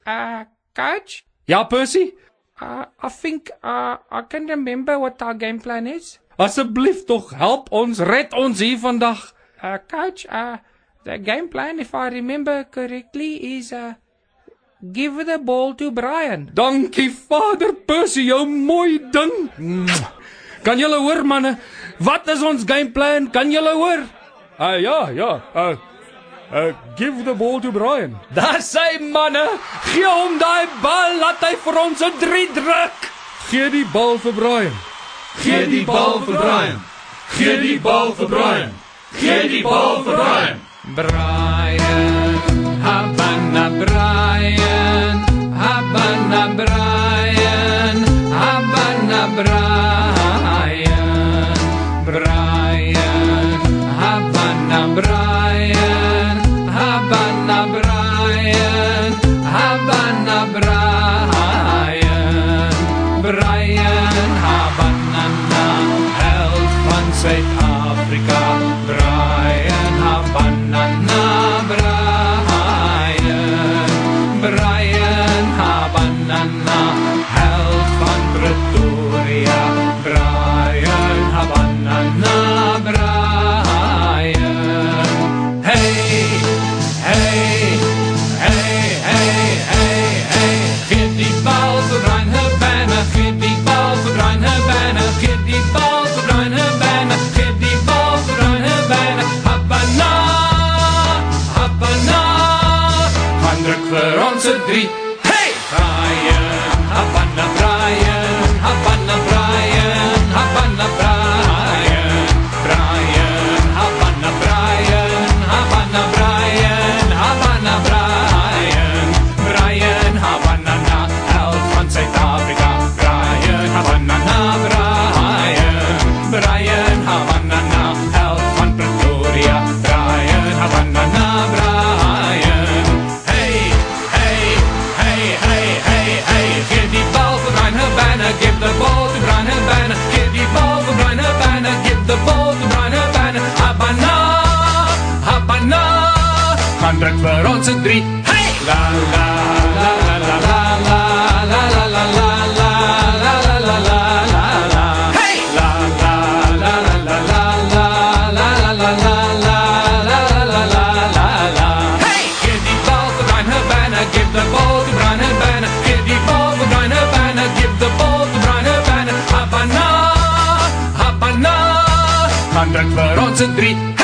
Coach? Ja, Percy? I think I can remember what our game plan is. Asseblief tog, help ons, red ons hier vandag. Coach, the game plan, if I remember correctly, is give the ball to Brian. Dankie, Vader Percy, jou mooi ding. Kan julle hoor, manne? Wat is ons game plan? Kan julle hoor? Give the ball to Brian. Daar sê manne, gee hom daai bal, laat hy vir ons 'n 3 druk. Gee die bal vir Brian. Gee die bal vir Brian. Gee die bal vir Brian. Gee die bal vir Brian. Brian, Havana Brian, Havana Brian, Havana Brian, Brian, Havana Brian, Havana Brian, Havana Brian, Brian, Havana, held van Suid-Afrika, Brian, Havana, Brian, Brian, Havana, held van Pretoria, Brian, Havana, Brian. Hey, hey, hey, hey, hey, hey, geef die bal vir Brian Havana, geef die bal vir Brian Havana, geef die bal vir Brian Havana, geef die bal vir Brian Havana, Havana, Havana, gaan druk vir ons 'n 3. Hey! Brian, Havana, Brian, Havana, Brian, Havana, Brian, Brian, Havana, Brian, Havana, Brian, Havana, Brian, Brian, Havana, held van Suid-Afrika, Brian, Havana, Brian, Brian, Havana, held van Pretoria, Brian, Havana, Brian. Hey, hey, hey, hey, hey, hey, give die bal vir Brian Havana, give the ball to Brian Havana, give die bal vir Brian Havana, give the ball to Brian Havana, Havana, Havana, gaan druk vir ons 'n 3. Hey! La la la la la la la la la la la la la la la la la. Hey! La la la la la la la la la la la la la la la. Hey! Give die bal vir Brian Havana, give the ball to Brian Havana, give die bal vir Brian Havana, give the ball to Brian Havana, Havana, Havana, gaan druk vir ons 'n 3.